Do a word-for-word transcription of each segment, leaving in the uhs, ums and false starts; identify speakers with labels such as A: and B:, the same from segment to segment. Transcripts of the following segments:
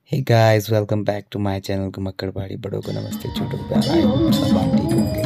A: हे guys, welcome back to my channel Ghumakkad Pahadi. बड़ों को नमस्ते, छोटों को प्यार। आई होप सब आप ठीक होंगे।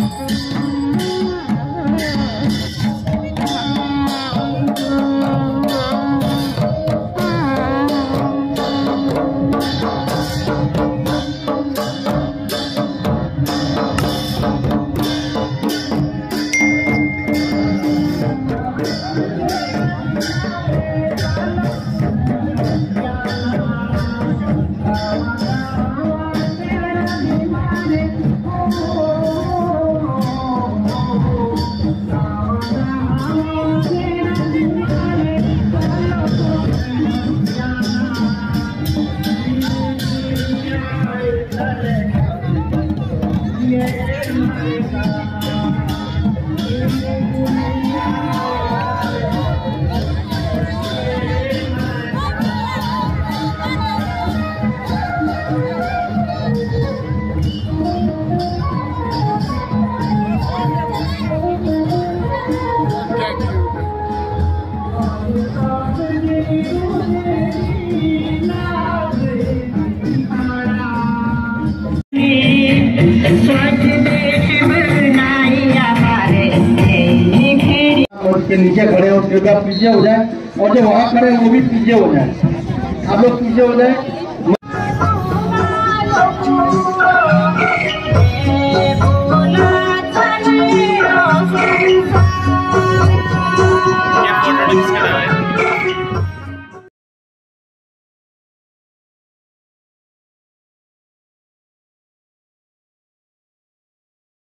B: उसके नीचे खड़े हो, कृपया पीछे हो जाए, और जो वहाँ खड़े हैं वो भी पीछे हो जाए। आप लोग पीछे हो जाए।